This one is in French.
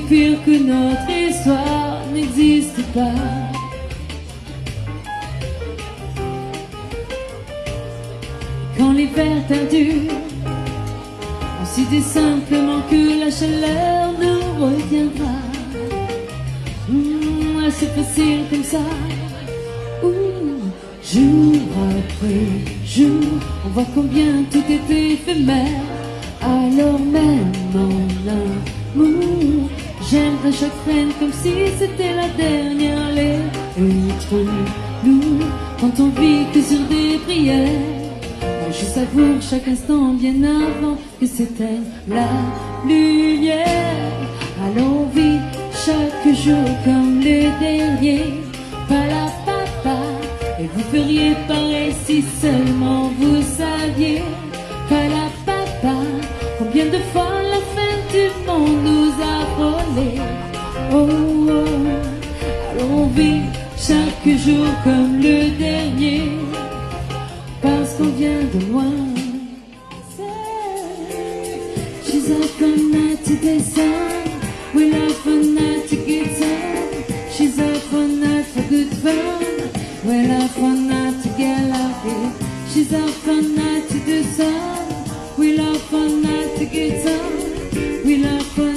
pire que notre histoire n'existe pas. Quand l'hiver perdure, on s'y dit simplement que la chaleur nous reviendra. C'est facile comme ça. Jour après jour, on voit combien tout est éphémère. Alors même en amour, j'aimerais chaque freine comme si c'était la dernière lettre. Nous, quand on vit que sur des prières, moi je savoure chaque instant bien avant que s'éteigne la lumière. Alors on vit chaque jour comme le dernier. Palapapa. Et vous feriez pareil si seulement vous saviez. Palapapa. Combien de fois la fin du monde nous a frôlés. Oh, oh. Alors on vit chaque jour comme le dernier, parce qu'on vient de loin. She's a fanatic sun. We love fanatic guitar. She's a fanatic for good fun. We love fanatic get lucky. She's a fanatic to sun. We love fanatic guitar. We love fanatic.